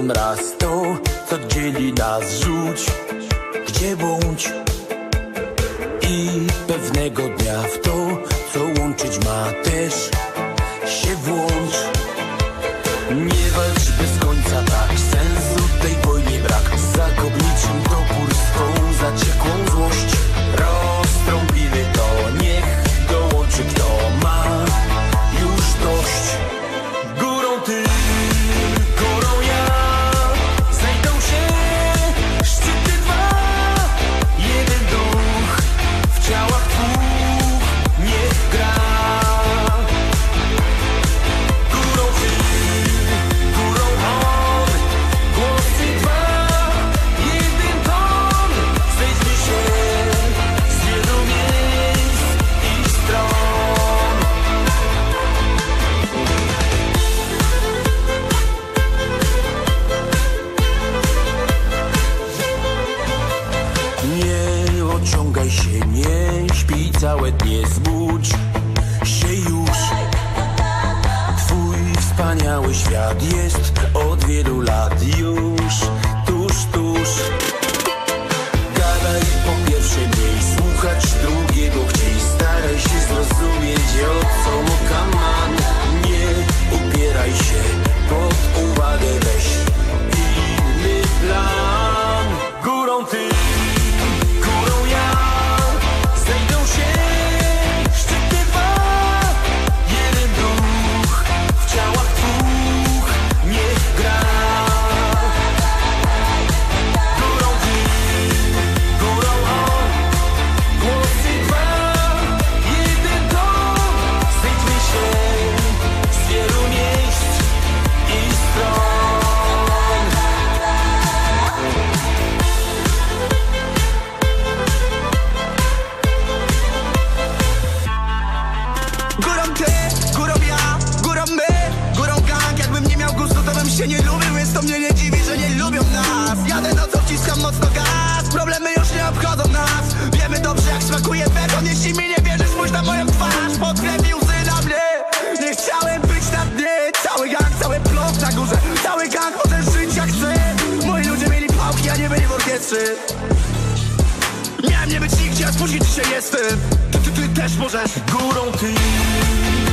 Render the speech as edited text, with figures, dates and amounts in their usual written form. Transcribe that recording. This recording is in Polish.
Minimum raz to, co dzieli nas, rzuć, gdzie bądź. I pewnego dnia w to, co łączyć ma, też się włącz. Nie walcz bez końca, tak, sensu tej wojnie brak. Zakop niczym topór swą zaciekłą złość. Roztrąbimy to, niech dołączy kto ma już dość. Górą ty, górą ja, znajdą się szczyty dwa. Jeden duch w ciałach dwóch niech gra. Górą ty, górą on, głosy dwa. Jeden ton, zejdźmy się z wielu miejsc i stron. Nie ociągaj się, nie śpij całe dnie, zbudź się już. Twój wspaniały świat jest od wielu lat już tuż, tuż. Gadaj po pierwsze mniej, słuchać drugiego chciej. Staraj się zrozumieć, o co mu kaman. Nie upieraj się, pod uwagę weź inny plan. Górą ty, górą ja, znajdą się szczyty dwa. Jeden duch w ciałach dwóch niech gra. Górą ty, górą on, głosy dwa. Jeden ton, zejdźmy się z wielu miejsc i stron. Górą ty, górą ja, górą my, górą gang. Jakbym nie miał gustu, to bym się nie lubił, więc to mnie nie dziwi, że nie lubią nas. Jadę nocą, wciskam mocno gaz, problemy już nie obchodzą nas. Wiemy dobrze, jak smakuje beton. Jeśli mi nie wierzysz, spójrz na moją twarz. Pod krew i łzy na mnie. Nie chciałem być na dnie. Cały gang, cały blok na górze. Cały gang może żyć jak chce. Moi ludzie mieli pałki, a nie byli w orkiestrze. Miałem nie być nigdzie, a spójrz, dzisiaj jestem. Ty też możesz. Górą ty,